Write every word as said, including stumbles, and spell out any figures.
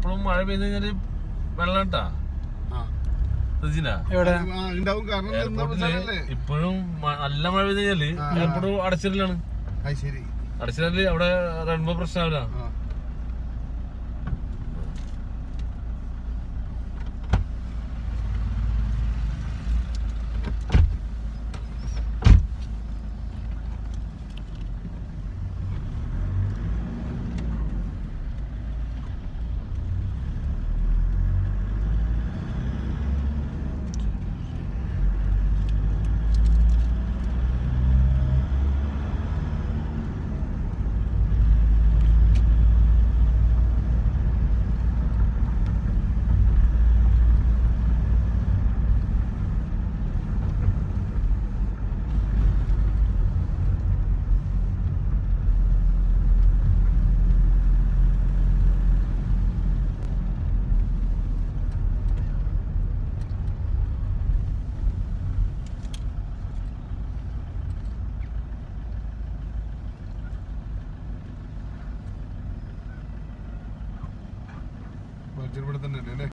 എപ്പോഴും മഴ പെയ്ത് കഴിഞ്ഞാല് വെള്ളം ഇട്ടാ എയർപോർട്ടില് ഇപ്പോഴും നല്ല മഴ പെയ്ത് കഴിഞ്ഞാല് എയർപോർട്ട് അടച്ചിടലാണ്. അടച്ചിടല് അവിടെ റൺവേ പ്രശ്നമാവില്ല. ഇവിടെ തന്നെ